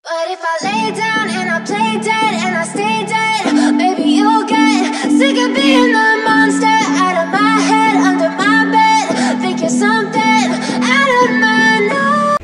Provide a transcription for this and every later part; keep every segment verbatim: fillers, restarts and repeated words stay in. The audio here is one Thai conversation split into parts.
But if I lay down and I play dead and I stay dead, maybe you'll get sick of being the monster out of my head, under my bed. Think you're something out of my nose.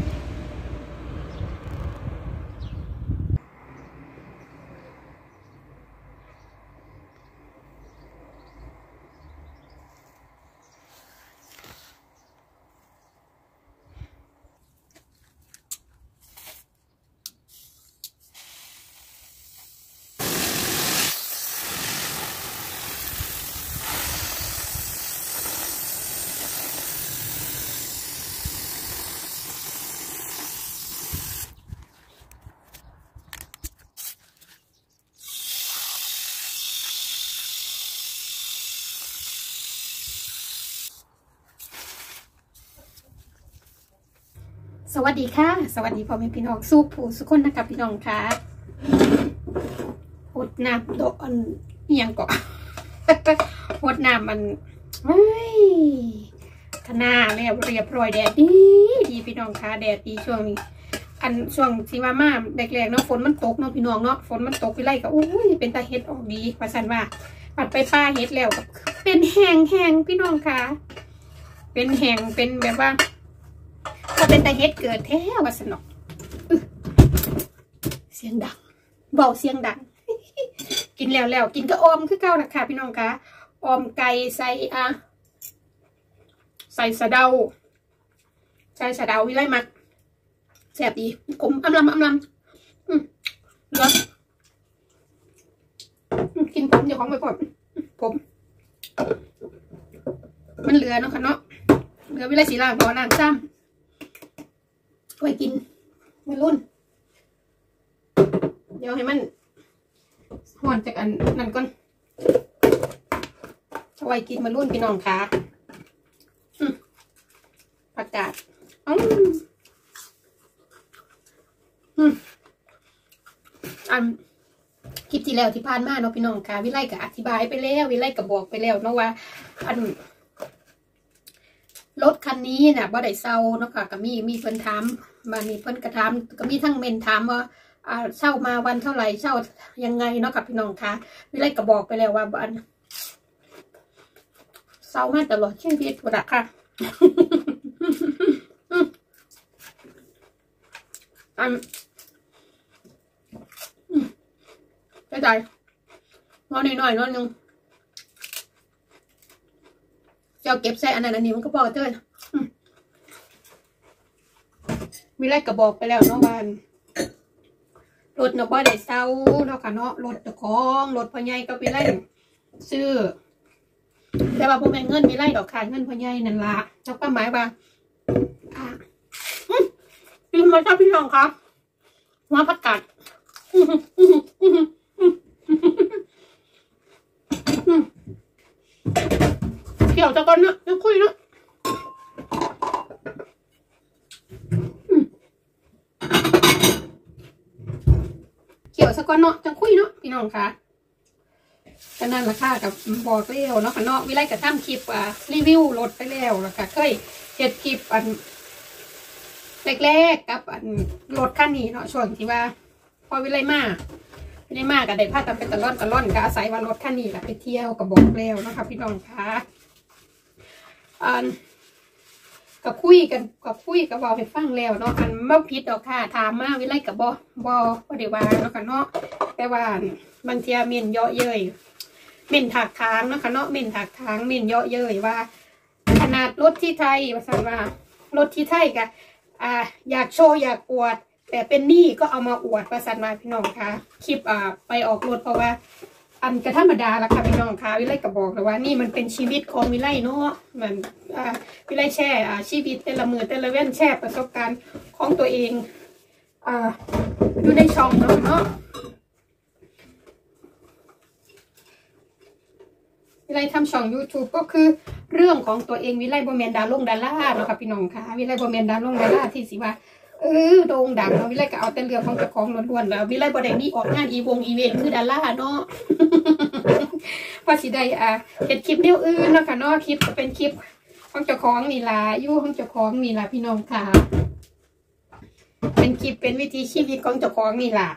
สวัสดีค่ะสวัสดีพ่อแม่พี่น้องสู้ผู้สุขคนนะคะพี่น้องค่ะหดน้ำโดนเอียงก่อนหดน้ำมันเฮ้ยขนาแล้วเรียบร้อยแดดดีดีพี่น้องค่ะแดดดีช่วงนี้อันช่วงที่ว่ามาแรกๆเนาะฝนมันตกเนาะพี่น้องเนาะฝนมันตกไปไล่ก็อุ้ยเป็นตาเห็ดออกดีประสันว่าปัดไปป้าเห็ดแล้วเป็นแห้งแห้งพี่น้องค่ะเป็นแห้งเป็นแบบว่าถ้าเป็นตาเฮ็ดเกิดแท้ว่าสนอกเสียงดังเบาเสียงดังกินแล้วแล้วกินก็ออมคือเก่านะคะพี่น้องคะออมไก่ใส่อะใส่สะเดาใส่สะเดาวิไลมักแซ่บดีขมอำลำอำลำอืมเหลือกินผมเดี๋ยวของไปก่อนผมมันเหลือเนาะค่ะเนาะเหลือวิไลสีล่างพอน้ำซ้ำไว้กินมันรุ่นเดี๋ยวให้มันห่อนจากอันนั่นก่อนไว้กินมันรุ่นพี่น้องค่ะประกาศอืมอืมอันคลิปที่แล้วที่ผ่านมาเนาะพี่น้องค่ะวิไลก็อธิบายไปแล้ววิไลก็บอกไปแล้วเนาะว่าอันรถคันนี้น่ะบ่ได้เซาเนาะค่ะก็มีมีเพิ่นถามมามีเพิ่นกระถามก็มีทั้งเมนถามว่าอ่าเช่ามาวันเท่าไหร่เช่ายังไงเนาะกับพี่น้องคะวิไลก็บอกไปแล้วว่าอันเซามาตลอดชีวิตพุ่นน่ะค่ะอันได้ใจนอนหน่อยๆนอนนึงเจ้าเก็บใส่อันนั้นอันนี้มันก็พอเท่านั้นวิไลก็บอกไปแล้วเนาะว่ารถเนาะบ่ได้เซาเนาะค่ะเนาะรถเจ้าของรถพ่อใหญ่ก็วิไลซื้อแต่ว่าพวกแม่เงินวิไลดอกค่ะเงินพ่อใหญ่นั่นล่ะเจ้าก็หมายว่าอ่าพี่มาชอบพี่น้องครับมาผักกาดเกี่ยวจะก่อนนะจะคุยนะเกี่ยวสักก่อนเนาะจะคุยเนาะพี่น้องค่ะก็นั่นแหละค่ะกับบอกเลี้ยวเนาะค่ะเนาะวิไลกับทำคลิปอ่ารีวิวรถไปแล้วแล้วก็เคยเฮ็ดคลิปอันแรกๆกับอันรถคันนี้เนาะช่วงที่ว่าพอวิไลมาวิไลมาก็ได้พากันไปตะล่อนตะล่อนก็อาศัยว่ารถคันนี้แหละไปเที่ยวกับบอกแล้วเนาะค่ะพี่น้องค่ะอันก็คุยกันก็คุยกับบอกให้ฟังแล้วเนาะอันเมื่อพิษดอกค่ะถามมาวิไลกับบอบอเดี๋ยวว่าเนาะค่ะเนาะแต่ว่าบางทีเม่นเยาะเย้ยเม่นถักทางเนาะค่ะเนาะเม่นถักทางเม่นเยาะเย้ยว่าขนาดรถที่ไทยว่าสั่งว่ารถที่ไทยกะอ่าอยากโชว์อยากอวดแต่เป็นหนี้ก็เอามาอวดประสันมาพี่น้องค่ะคลิปอ่าไปออกรถเพราะว่าอันกระธรรมดาละค่ะพี่น้องค่ะวิไลก็บอกเลยว่านี่มันเป็นชีวิตของวิไลเนาะมันอ่าวิไลแชร์อ่าชีวิตแต่ละมือแต่ละเว้นแชร์ประสบการณ์ของตัวเองอ่าอยู่ในช่องเนาะเนาะวิไลทำช่อง ยูทูบ ก็คือเรื่องของตัวเองวิไลบ่แม่นดาลงดาราเนาะค่ะพี่น้องค่ะวิไลบ่แม่นดาลงดาราที่สิว่าเออโด่งดังเนาะวิไลก็เอาแต่เรื่องของเจ้าของล้วนๆแล้ววิไลบ่ได้มีออกงานอีวงอีเวนต์คือดาราเนาะว่าสิได้อ่าเฮ็ดคลิปแนวอื่นเนาะค่ะเนาะคลิปก็เป็นคลิปของเจ้าของนี่ล่ะอยู่ของเจ้าของนี่ล่ะพี่น้องค่ะเป็นคลิปเป็นวิธีชีวิตของเจ้าของนี่ล่ะ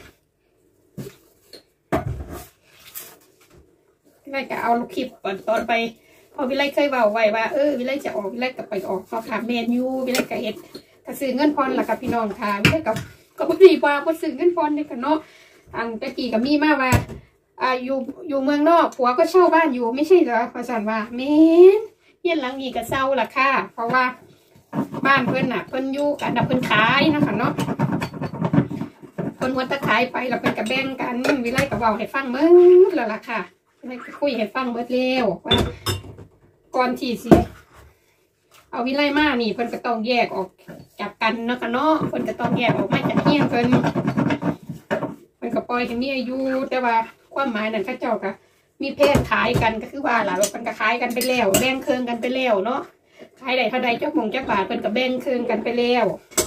วิไลก็เอาลูกคลิปตอนไปพอวิไลเคยเบาไว้ว่าเออวิไลจะออกวิไลก็ไปออกพอค่ะแมนยูวิไลก็เฮ็ดกระซื้อเงินพรล่ะกับพี่น้องค่ะวิไลกับก็บ่ดีว่าบ่ซื้อเงินพรนี่กันเนาะอันตะกี้ก็มีมาว่าอ่าอยู่อยู่เมืองนอกผัวก็เช่าบ้านอยู่ไม่ใช่เหรอพระสันว่าแม่นเฮียนหลังนี้ก็เช่าล่ะค่ะเพราะว่าบ้านเพิ่นน่ะเพิ่นอยู่กันเพิ่นขายนะคะเนาะเพิ่นหัวตะขายไปแล้วเพิ่นก็แบ่งกันวิไลก็เว้าให้ฟังเบิดแล้วล่ะค่ะวิไลก็คุยให้ฟังเบิดแล้วว่าก่อนที่สิเอาวิไลมานี่เพิ่นก็ต้องแยกออกจากกันเนาะค่ะเนาะเพิ่นก็ต้องแยกออกมาจากเฮียนเพิ่นเพิ่นก็ปล่อยให้มีอายุแต่ว่าความหมายนั้นเขาเจ้าก็มีเพศขายกันก็คือว่าล่ะเพิ่นก็ขายกันไปแล้วแบ่งเครื่องกันไปแล้วเนาะขายได้เท่าใดเจ้าหมงเจ้าบาทเพิ่นก็แบ่งเครื่องกันไปแล้ว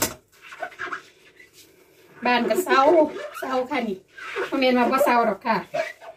บ้านก็เศร้าเศร้าค่ะนี่คอมเมนต์มาว่าเศร้าหรอกค่ะ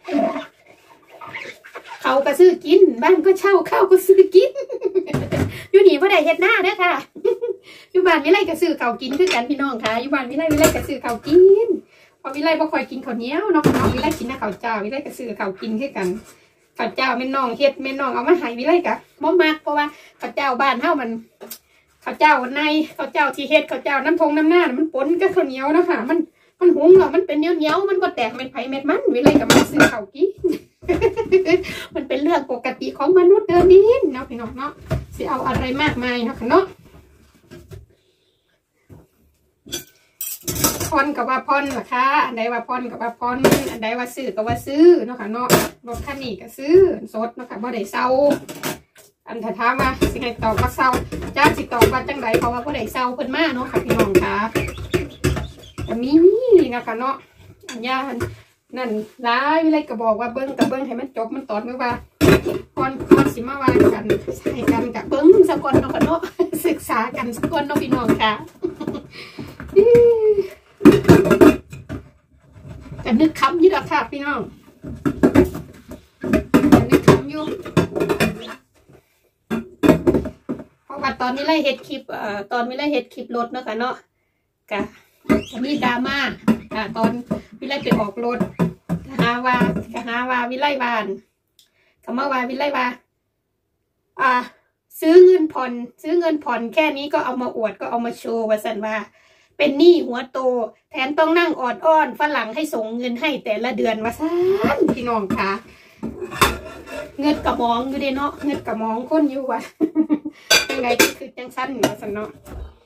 เขาก็ซื้อกินบ้านก็เช่าเข้าก็ซื้อกินอยู่นี่ว่าได้เฮ็ดหน้าเด้อค่ะอยู่บ้านวิไลก็ซื้อเขากินคือกันพี่น้องค่ะอยู่บ้านวิไลวิไลก็ซื้อเขากินพอวิไลบ่ค่อยกินข้าวเหนียวเนาะน้องวิไลกินนะข้าวเจ้าวิไลก็ซื้อเขากินคือกันข้าวเจ้าแม่น้องเฮ็ดแม่น้องเอามาให้วิไลกะบ่มักเพราะว่าข้าวเจ้าบ้านเฮามันข้าวเจ้าในข้าวเจ้าที่เฮ็ดข้าวเจ้าน้ำทงน้ำหน้ามันปนกับข้าวเหนียวเนาะค่ะมันมันหุงแล้วมันเป็นเหนียวเหนียวมันก็แตกเม็ดไผ่เม็ดมันวิไลก็มาซื้อเขากินมันเป็นเรื่องปกติของมนุษย์เดินดินเนาะพี่น้องเนาะสิเอาอะไรมากมายเนาะค่ะเนาะพรกับว่าพรล่ะค่ะอันใดว่าพรกับว่าพรอันใดว่าซื้อกับว่าซื้อเนาะค่ะเนาะรถคันนี้ก็ซื้อสดเนาะค่ะบ่ได้เซาอันถ้าถามว่าสิให้ตอบว่าเซาจ้าสิตอบว่าจังไดเพราะว่าบ่ได้เซาเพิ่นมาเนาะค่ะพี่น้องค่ะแต่มีนะคะเนาะอันยานั่นร้ายวิไลก็บอกว่าเบิ้งกับเบิ้งให้มันจบมันตอดไม่ว่าก่อนก่อนสิมาว่ากันใส่กันกับเบิ้งสักคนเนาะกันเนาะศึกษากันสักคนเนาะพี่น้องค่ะกันนึกคำอยู่ดอกค่ะพี่น้องกันนึกคำอยู่เพราะว่าตอนวิไลเฮ็ดคลิปเอ่อตอนวิไลเฮ็ดคลิปรถเนาะค่ะเนาะกะมีดราม่าอ่าตอนวิไลไปออกรถหาว่าหาว่าวิไลวานคำว่าว่าวิไลว่าอ่าซื้อเงินผ่อนซื้อเงินผ่อนแค่นี้ก็เอามาอวดก็เอามาโชว์ว่าสันว่าเป็นหนี้หัวโตแถมต้องนั่งออดอ้อนฝรั่งให้ส่งเงินให้แต่ละเดือนว่าซันพี่น้องค่ะเงินกระมองอยู่เด้เนาะเงินกระมองคนอยู่ว่ะยังไงก็คือจังสั้นว่าสันเนาะ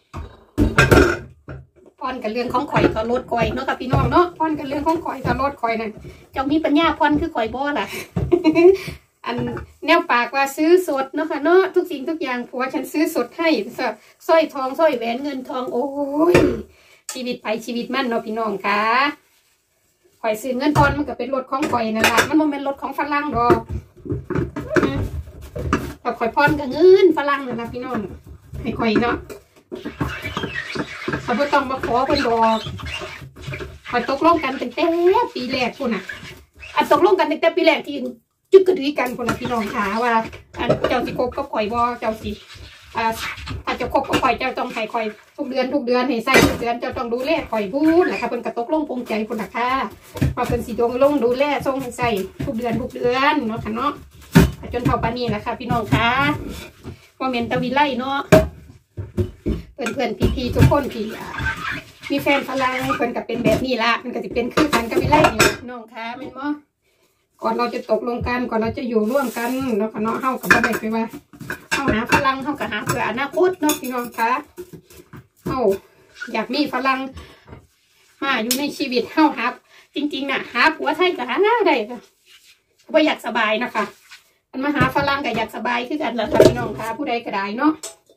พรกับเรื่องของข่อยกับรถข่อยเนาะกับพี่น้องเนาะพรกับเรื่องของข่อยกับรถข่อยนั่นเจ้ามีปัญญาพรคือข่อยบ่ล่ะ อันแนวปากว่าซื้อสดเนาะค่ะเนาะทุกสิ่งทุกอย่างผัวฉันซื้อสดให้สร้อยทองสร้อยแหวนเงินทองโอ้ยชีวิตไปชีวิตมันเนาะพี่น้องค่ะข่อยซื้อเงินพรมันก็เป็นรถของข่อยนั่นแหละมันไม่เป็นรถของฝรั่งหรอกแต่ข่อยพรกับเงินฝรั่งนั่นแหละพี่น้องให้ข่อยเนาะเขาไม่ต้องมาขอคนบอกคอยตกลงกันตั้งแต่ปีแรกคนน่ะอันตกลงกันตั้งแต่ปีแรกที่จุดกระดุยกันคนน่ะพี่น้องขาว่าอันเจ้าสิคบก็ข่อยบ่เจ้าสิอ่าถ้าจะคบก็ข่อยเจ้าต้องให้ข่อยทุกเดือนทุกเดือนให้ใส่ทุกเดือนเจ้าต้องดูแลข่อยพูดแหละค่ะเป็นกระตกลงปงใจคนน่ะค่ะมาเป็นสีดวงลงดูแลส่งให้ใส่ทุกเดือนทุกเดือนเนาะค่ะเนาะจนเท่าปานนี้แหละค่ะพี่น้องค่ะว่าเมนตะวิไลเนาะเพื่อนเพื่อนพี่พี่ทุกคนที่มีแฟนฝรั่งเพื่อนกับเป็นแบบนี้ละมันก็จะเป็นคือกันกับวิไลนี่น้องคะแม่นบ่ก่อนเราจะตกลงกันก่อนเราจะอยู่ร่วมกันเนาะค่ะเนาะเฮากับบ่ได้ไปว่าเฮาหาฝรั่งเฮาก็หาเพื่ออนาคตเนาะพี่น้องคะเฮาอยากมีฝรั่งมาอยู่ในชีวิตเฮาครับจริงๆน่ะหาผัวไทยก็หาได้ค่ะบ่อยากสบายนะคะมันมาหาฝรั่งก็อยากสบายคือกันแหละค่ะพี่น้องคะผู้ใดก็ได้เนาะ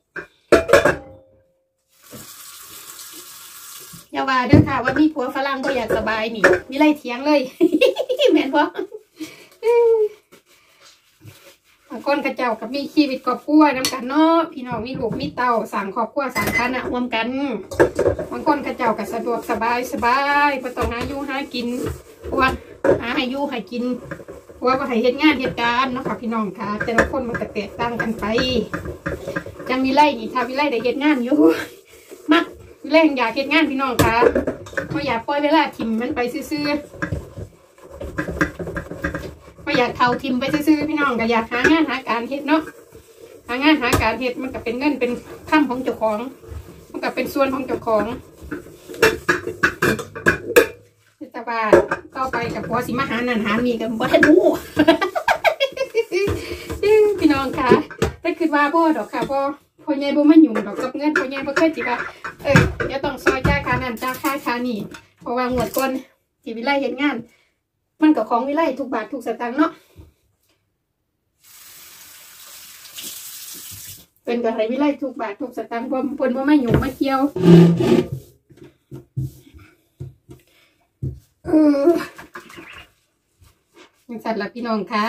อย่าว่าเด้อค่ะว่ามีผัวฝรั่งก็อยากสบายนี่มีไรเถียงเลยแม่นบ่บางคนกระเจ้ากับมีชีวิตครอบครัวนำกันเนาะพี่น้องมีลูกมีเต้าสั่งครอบครัวสั่งฐานะร่วมกันบางคนกระเจ้าก็สะดวกสบายสบายบ่ต้องหาอยู่หากินเพราะว่าหาให้อยู่ให้กินเพราะว่าให้เฮ็ดงานเฮ็ดการเนาะค่ะพี่น้องค่ะแต่ละคนมันก็แตกต่างกันไปจังมีไรนี่ถ้ามีไรได้เฮ็ดงานอยู่มักแรงอยากเฮ็ดงานพี่น้องคะไม่อยากปล่อยเวลาทิมมันไปซื่อๆไม่อยากเท่าทิมไปซื่อๆพี่น้องก็อยากหางานหาการเฮ็ดเนาะหางานหาการเฮ็ดมันก็เป็นเงินเป็นค่ำของเจ้าของมันก็เป็นส่วนของเจ้าของแต่ว่าต่อไปกับพอสิมาหานันหามีกันบ่ได้รู้พี่น้องคะแต่คือว่าบ่ดอกค่ะบ่พ่อใหญ่บ่มายุ่งดอกกับเงินพ่อใหญ่บ่เคยสิว่าเออเดี๋ยวต้องซอยจ่ายค่านั้นจ่ายค่าค่านี่เพราะว่างวดก่อนที่วิไลเฮ็ดงานมันก็ของวิไลทุกบาททุกสตางค์เนาะเป็นก็ให้วิไลทุกบาททุกสตางค์บ่เพิ่นบ่มายุ่งมาเกี่ยวเออยังสั่นละพี่น้องคะ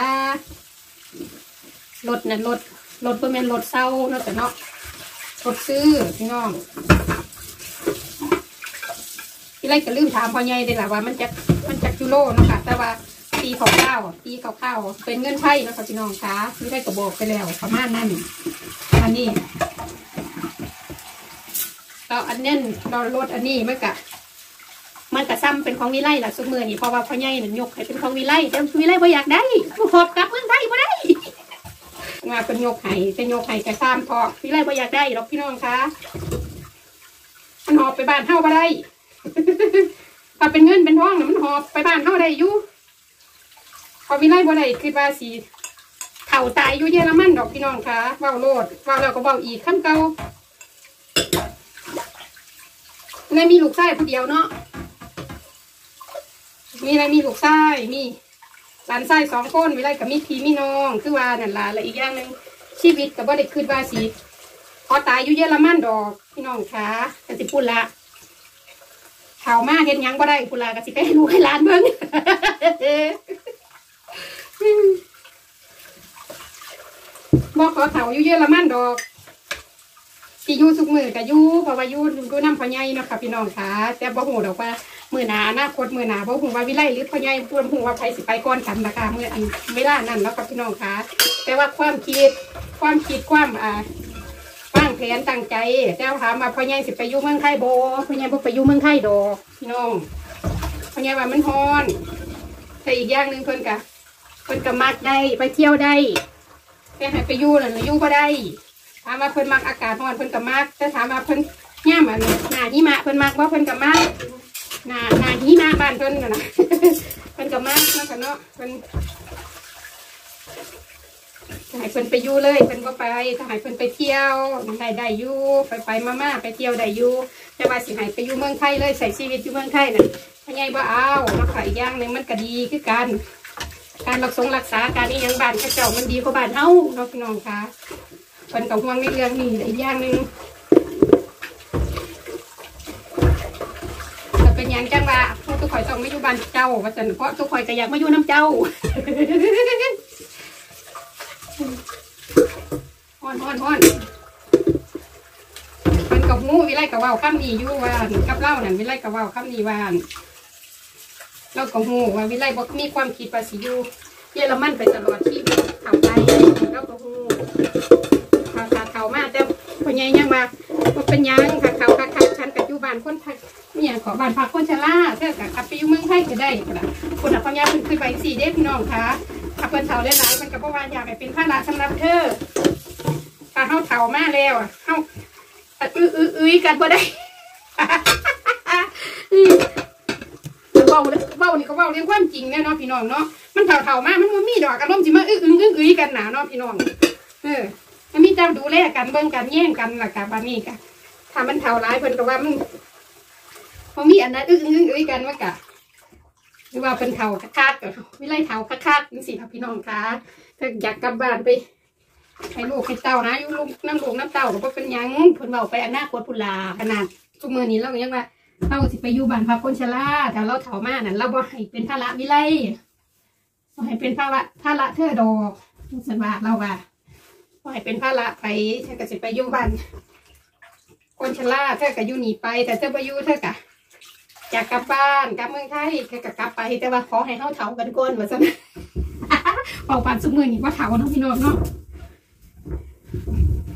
รถนั่นรถรถบ่แม่นรถเซาเนาะแต่เนาะรถซื้อพี่น้องพี่ไล่ก็ลืมถามพ่อใหญ่เลยล่ะว่ามันจะมันจะกิโลเนาะค่ะแต่ว่าตีข้าวข้าวตีข้าวข้าวเป็นเงินไทยเนาะค่ะพี่น้องคะพี่ไล่ก็บอกไปแล้วประมาณนั้นอันนี้เราอันนี้เรารถอันนี้มันกะมันกะซ้ำเป็นของวิไลล่ะสุดมือนี่เพราะว่าพ่อใหญ่นั่นยกให้เป็นของวิไลแต่วิไลบ่อยากได้หอบกลับเมืองไทยบ่ได้มาเป็นยกไห้เป็นยกไห้กระซ้ำพอวิไลบ่อยากได้หรอกพี่น้องคะมันหอบไปบ้านเฮาบ่ได้ถ้าเป็นเงินเป็นทองนะมันหอบไปบ้านเฮาได้อยู่พอวิไลบ่ได้คือว่าสีเข่าตายอยู่เยอรมันดอกพี่น้องคะเว้าโลดเว้าแล้วก็เว้าอีกขั้นเก่าในมีลูกชายผู้เดียวเนาะมีอะไรมีลูกชายมีหลานชายสองคนวิไลกับมีพี่มีน้องคือว่านั่นล่ะและอีกอย่างหนึ่งชีวิตกับว่าเด็กคืนว่าสีพอตายอยู่เยอรมันดอกพี่น้องคะกสิพูดละเข่ามาเห็นยังก็ได้พูดละกสิไปให้ลูกให้หลานเบิ่งบอกขอเข่าอยู่เยอรมันดอกที่ยูสุกมือกับยูเพราะว่ายูดูน้ำพ่อใหญ่เนาะค่ะพี่น้องคะแต่บ่หูดอกว่ามือหนาหน้าโคตรมือหนาบ่หูว่าวิไลหรือพ่อใหญ่พูดหูว่าใครสิไปก้อนกันนะคะเมื่ออันเวลานั้นเนาะค่ะพี่น้องคะแต่ว่าความคิดความคิดความอ่าวางแผนตั้งใจเจ้าถามว่าพ่อใหญ่สิไปยูเมืองไทยบ่พ่อใหญ่บ่ไปยูเมืองไทยดอกพี่น้องพ่อใหญ่ว่ามันฮ้อนแต่อีกอย่างหนึ่งเพิ่นกะเพิ่นกะมักได้ไปเที่ยวได้แต่ให้ไปยูนั่นยูก็ได้ถามว่าเพิ่นมักอากาศร้อนเพิ่นกับมักแต่ถามว่าเพิ่นย่ามอันหน้าหิมะเพิ่นมักว่าเพิ่นกับมักหน้าหน้าหิมะบ้านเพิ่นน่ะนะเพิ่นกับมักเนาะค่ะเนาะเพิ่นให้เพิ่นไปอยู่เลยเพิ่นก็ไปถ้าให้เพิ่นไปเที่ยวได้ได้อยู่ไปไปมาๆไปเที่ยวได้อยู่แต่ว่าสิให้ไปอยู่เมืองไทยเลยใส่ชีวิตอยู่เมืองไทยน่ะพ่อใหญ่บ่เอาเนาะค่ะอีกอย่างหนึ่งมันก็ดีคือกันการรักษารักษาการอีหยังบ้านเขาเจ้ามันดีกว่าบ้านเฮาเนาะพี่น้องค่ะเพิ่นกับห่วงในเรื่องนี้อีกอย่างหนึ่งจะเป็นอย่างจังว่าพวกทุกข่อยต้องไม่อยู่บ้านเจ้าว่าจันเพราะทุกข่อยก็อยากมาอยู่น้ำเจ้าฮ้อนฮ้อนฮ้อนเพิ่นกับงูวิไลกับว่าวข้ามนี้อยู่ว่ากับเล่านั่นวิไลกับว่าวข้ามนี้ว่าเรากับงูว่าวิไลบอกมีความคิดว่าสิอยู่เยอรมันไปตลอดที่เข่าไปเรากับงูขาขาเข่ามากแต่พ่อใหญ่ยังมาเป็นยังขาเข่าขาขาฉันกับอยู่บ้านคนไทยเนี่ยขอบ้านพักคนชราเท่ากับไปอยู่เมืองไทยก็ได้ก็ได้คนอ่ะพ่อใหญ่เป็นคือใบสีเด็กพี่น้องคะถ้าเพิ่นเฒ่าหลายๆมันก็บ่ว่าอยากให้เป็นภาระสำหรับเธอถ้าเฮาเฒ่ามาแล้วอ่ะเฮาอื้ออื้ออื้อกันบ่ได้เว้าเว้านี่ก็เว้าเรื่องความจริงแน่เนาะพี่น้องเนาะมันเฒ่าเฒ่ามามันบ่มีดอกอารมณ์สิมาอื้ออื้ออื้ออื้อกันหนาเนาะพี่น้องเออมันมีเจ้าดูแลกันเบิ่งกันแย่งกันล่ะกะบัดนี้กะถ้ามันเฒ่าหลายเพิ่นก็ว่ามันบ่มีอันนั้นอื้ออื้ออื้อกันว่ากะหรือว่าเป็นเฒ่าคักๆก็วิไลเฒ่าคักๆจังซี่ค่ะพี่น้องคะถ้าอยากกลับบ้านไปให้ลูกให้เต้านะอยู่ลูกน้ำลูกน้ำเต้าก็บ่เป็นหยังเพิ่นเว้าไปอนาคตพุ่นล่ะขนาดทุกมื้อนี้เราก็ยังว่าเราสิไปอยู่บ้านพักคนชราถ้าเราเฒ่ามานั่นเราบ่ให้เป็นภาระวิไลบ่ให้เป็นภาระภาระเธอดอกสันว่าเราว่าบ่ให้เป็นภาระไปเธอก็สิไปอยู่บ้านคนชราเธอก็อยู่หนีไปแต่เธอบ่อยู่เธอก็อยากกลับบ้านกลับเมืองไทยเธอก็กลับไปแต่ว่าขอให้เฮาเฒ่ากันก่อนว่าซั่นเว้าปานซุมื้อนี้บ่เฒ่าเนาะพี่น้องเนาะ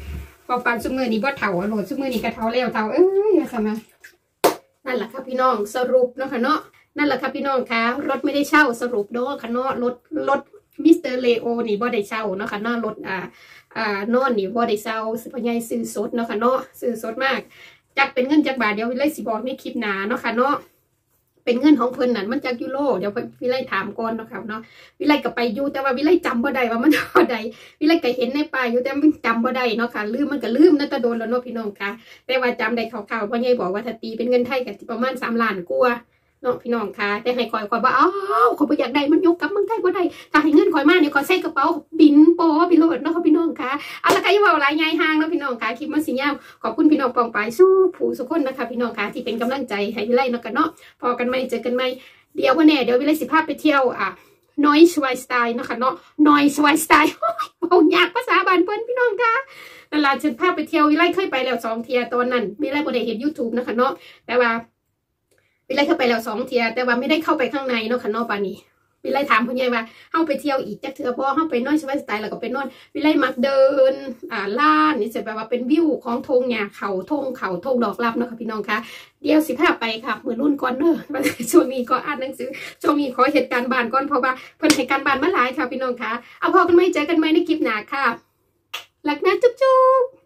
พอปานซุมือนี่บ่เฒ่าโหลดซุมือนี่ก็เฒ่าแล้วเฒ่าเอ้ยทำไมนั่นแหละค่ะพี่น้องสรุปเนาะค่ะเนาะนั่นแหละค่ะพี่น้องคะรถไม่ได้เช่าสรุปเนาะค่ะเนาะรถรถมิสเตอร์เลโอนี่บ่ได้เช่าเนาะค่ะเนาะรถอ่าอ่านอนนี่บ่ได้เช่าสิพ่อใหญ่ซื้อสดเนาะค่ะเนาะซื้อสดมากจักเป็นเงินจักบาทเดี๋ยววิไลสิบอกในคลิปหน้าเนาะค่ะเนาะเป็นเงินของเพิ่นนั่นมันจากยูโรเดี๋ยววิไลถามก่อนเนาะค่ะเนาะวิไลก็ไปอยู่แต่ว่าวิไลจำบ่ได้ว่ามันเท่าใดวิไลก็เห็นในป้ายอยู่แต่มันจำบ่ได้เนาะค่ะลืมมันก็ลืมนะตะโดนแล้วเนาะพี่น้องค่ะแต่ว่าจำได้คร่าวๆพ่อใหญ่บอกว่าถ้าตีเป็นเงินไทยก็ประมาณสามล้านกว่าเนาะพี่น้องค่ะแต่ให้คอยคอยว่าอ้าวเขาไปอยากได้มันยกกับมึงได้บ่ได้ถ้าให้เงินคอยมาเนี่ยคอยใส่กระเป๋าบินโปพี่โรดเนาะพี่น้องค่ะเอาละค่ะอย่าว่าหลายยายห่างเนาะพี่น้องค่ะคลิปมันสิยาวขอบคุณพี่น้องปองปายสู้ผู้สุขคนนะคะพี่น้องค่ะที่เป็นกำลังใจให้วิไลเนาะกันเนาะพอกันไหมเจอกันไหมเดี๋ยววันนี้เดี๋ยววิไลสิพาไปเที่ยวอ่ะน้อยสไวสไตล์เนาะค่ะเนาะน้อยสไวสไตล์เอาอยากภาษาบ้านเพิ่นพี่น้องค่ะนั่นล่ะฉันพาไปเที่ยววิไลเคยไปแล้วสองเที่ยตอนนั้นวิไลบ่ได้เห็น YouTube นะคะเนาะแต่ว่าวิไลเข้าไปแล้วสองเที่ยแต่ว่าไม่ได้เข้าไปข้างในเนาะค่ะเนาะปานี้วิไลถามพ่อใหญ่ว่าเข้าไปเที่ยวอีกจักเทื่อบ่เข้าไปนอนสไวสไตล์แล้วก็ไปนอนวิไลมักเดินอ่าล้านนี่จะแปลว่าเป็นวิวของทงหญ้าเขาทงเขาทงดอกลับเนาะค่ะพี่น้องค่ะเดี๋ยวสิพาไปค่ะมื้อรุ่นก่อนเด้อช่วงนี้ก็อ่านหนังสือช่วงนี้ขอเหตุการณ์บ้านก่อนเพราะว่าเพิ่นให้การบ้านมาหลายค่ะพี่น้องค่ะเอาพอกันไหมเจอกันไหมในคลิปหน้าค่ะรักนะจุ๊บ